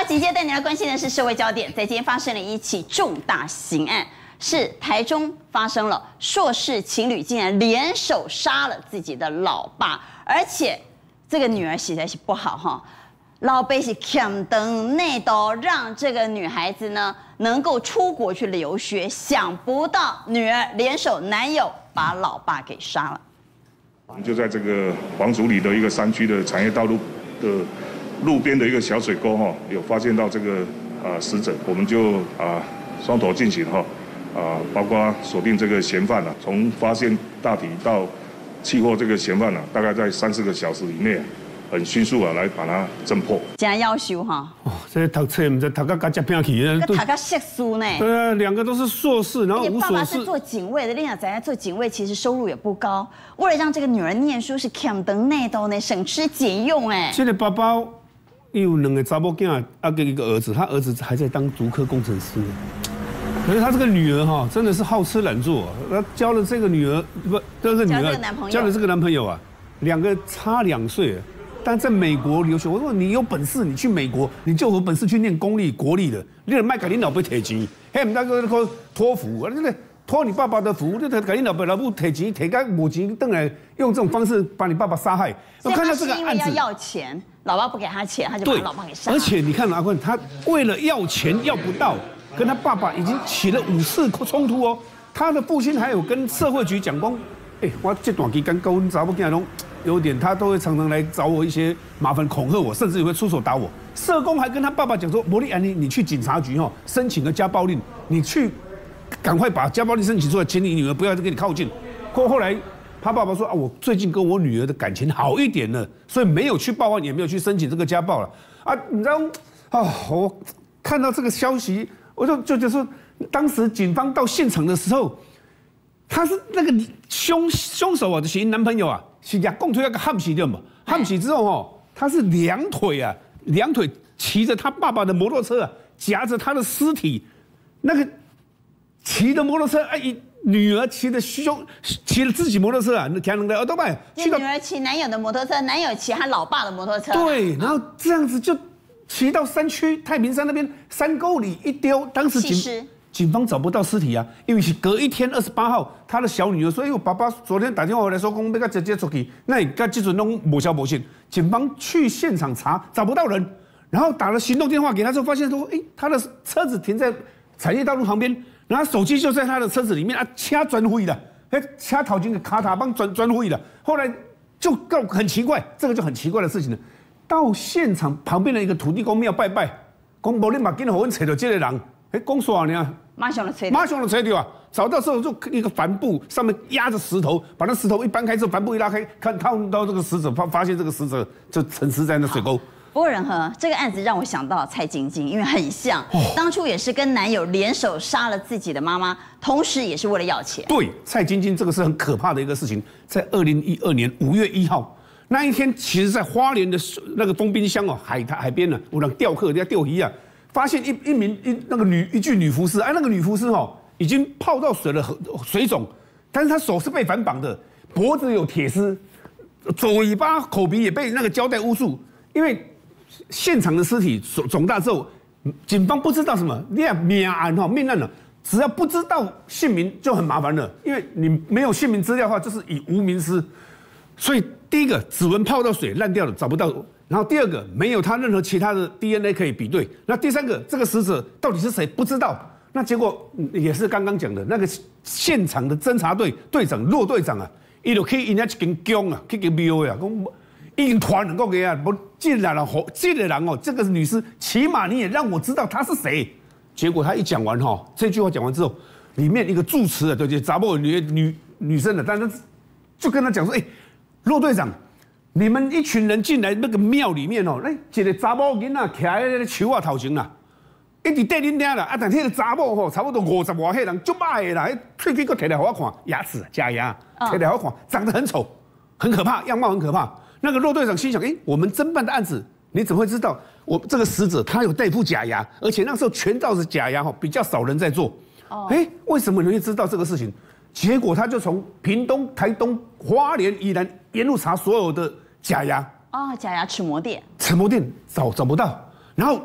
紧接着带你来关心的是社会焦点，在今天发生了一起重大刑案，是台中发生了硕士情侣竟然联手杀了自己的老爸，而且这个女儿实在是不好哈，老爸是强登内斗，让这个女孩子呢能够出国去留学，想不到女儿联手男友把老爸给杀了。 我们就在这个黄竹里的一个山区的产业道路的路边的一个小水沟哈，有发现到这个死者，我们就双头进行哈包括锁定这个嫌犯啊，从发现大体到缉获这个嫌犯啊，大概在3、4个小时以内，很迅速来把它侦破。 真要求哈！ 哦，这读册唔知读到接偏去， 读到硕士呢？ 对啊，2个都是硕士，然后无所事。 爸爸是做警卫的，你想在做警卫，其实收入也不高。为了让这个女儿念书，是强登内斗呢，省吃俭用哎。 这个爸爸有2个查某囝，跟一个儿子，他儿子还在当竹科工程师。可是他这个女儿哈，真的是好吃懒做，他交了这个女儿不，这个女儿交了这个男朋友啊，2个差2岁。但在美国留学，我说你有本事，你去美国，你就有本事去念公立、国立的，你得卖给你老爸提钱，嘿，唔那个托福，真的托你爸爸的福，你得给你老爸老母提钱，提个无钱，等来用这种方式把你爸爸杀害。 我看到这个案子，因为要钱，老爸不给他钱，他就把老爸给杀了。 而且你看阿坤，他为了要钱要不到，跟他爸爸已经起了5次冲突哦。他的父亲还有跟社会局讲说，我这段期间跟阮查某囝拢有点，他都会常常来找我一些麻烦，恐吓我，甚至也会出手打我。社工还跟他爸爸讲说，摩利安妮，你去警察局申请个家暴令，你去赶快把家暴令申请出来，请你女儿不要再跟你靠近。后来他爸爸说我最近跟我女儿的感情好一点了，所以没有去报案，也没有去申请这个家暴了你知道我看到这个消息，我就说，当时警方到现场的时候，他是那个凶手啊，就是男朋友啊，是牙共推那个焊死掉嘛，焊死之后他是2腿骑着他爸爸的摩托车啊，夹着他的尸体，那个骑的摩托车女儿骑着自己摩托车啊，骑2台奥多麦， 女儿骑男友的摩托车，男友骑他老爸的摩托车。 对，然后这样子就骑到山区太平山那边山沟里一丢，当时警方找不到尸体啊，因为是隔1天28号，他的小女儿说：“我爸爸昨天打电话回来说，讲要甲姐姐出去，那你甲这阵拢无消无息。”警方去现场查，找不到人，然后打了行动电话给他之后，发现说：“他的车子停在产业道路旁边，然后手机就在他的车子里面车转毁了，车头前的卡塔帮转毁了。”后来就很奇怪，这个就很奇怪的事情了。到现场旁边的一个土地公庙拜拜，讲无你嘛，紧互阮找到这个人。讲啥呢？马上就吹掉啊！找到之后就一个帆布上面压着石头，把那石头一搬开之后，帆布一拉开，看到这个死者，发现这个死者就沉尸在那水沟。 不过仁和这个案子让我想到蔡晶晶，因为很像，当初也是跟男友联手杀了自己的妈妈，同时也是为了要钱。 对，蔡晶晶这个是很可怕的一个事情，在2012年5月1号那一天，其实在花莲的那个丰滨乡海边呢，有人钓客，人家钓鱼啊。发现一具女服尸，那个女服尸已经泡到水了，水肿，但是她手是被反绑的，脖子有铁丝，嘴巴、口鼻也被那个胶带捂住。因为现场的尸体肿大之后，警方不知道什么，命案了，只要不知道姓名就很麻烦了，因为你没有姓名资料的话，就是以无名尸。所以第一个指纹泡到水烂掉了，找不到。然后第2个没有他任何其他的 DNA 可以比对，那第3个这个死者到底是谁不知道，那结果也是刚刚讲的那个现场的侦查队队长骆队长啊，他就去人家一间宫啊，去间庙啊，讲已经团了个啊，我这个人这个女尸，起码你也让我知道她是谁。结果他一讲完这句话讲完之后，里面一个住持啊，就是查某女生的，但是就跟他讲说，骆队长。你们一群人进来那个庙里面一个查某囡仔徛在树啊头前啦，一直缀恁听啦，但迄个查某差不多50多岁人，足歹的啦，喙齿佫摕来给我看，牙齿假牙摕来给我看，长得很丑，很可怕，样貌很可怕。那个骆队长心想，我们侦办的案子，你怎么会知道我这个死者他有戴副假牙，而且那时候全罩是假牙比较少人在做。为什么你会知道这个事情？结果他就从屏东、台东、花莲、宜兰沿路查所有的假牙。 假牙齿模店， 找不到。然后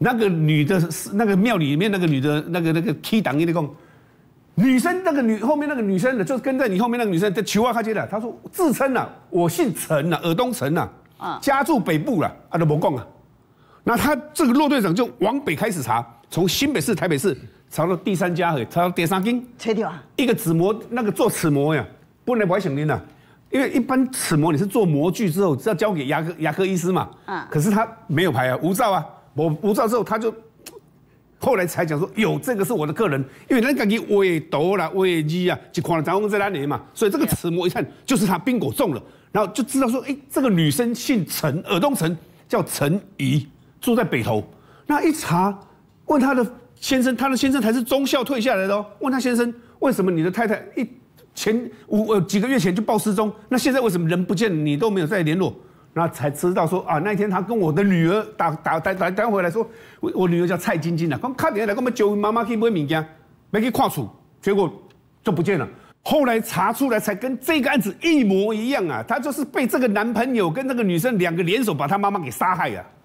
那个女的，那个庙里面那个女的，那个 key 档音的讲，女生后面那个女生的，就是跟在你后面那个女生的求啊，她接的，她说自称啊，我姓陈啊，尔东陈啊，家住北部啦，都没讲啊。那他这个骆队长就往北开始查，从新北市、台北市查到第3家，查到第3间， 吹掉啊！ 一个纸模，那个做齿模呀，不能不想您呐，因为一般齿模你是做模具之后是要交给牙科医师嘛，可是他没有牌啊，无照啊，无照之后他就后来才讲说，有这个是我的客人，因为人家给尾头啦、尾机啊，就看了咱们在那里嘛，所以这个齿模一看就是他bingo中了，然后就知道说，这个女生姓陈，尔东陈，叫陈怡。住在北投，那一查，问他的先生，他的先生才是中校退下来的哦。问他先生，为什么你的太太几个月前就报失踪，那现在为什么人不见，你都没有再联络？那才知道说啊，那一天他跟我的女儿打回来说，我女儿叫蔡晶晶啊，讲打电话来，我们叫妈妈去买物件，没去看厝，结果就不见了。后来查出来才跟这个案子一模一样啊，他就是被这个男朋友跟那个女生2个联手把他妈妈给杀害啊。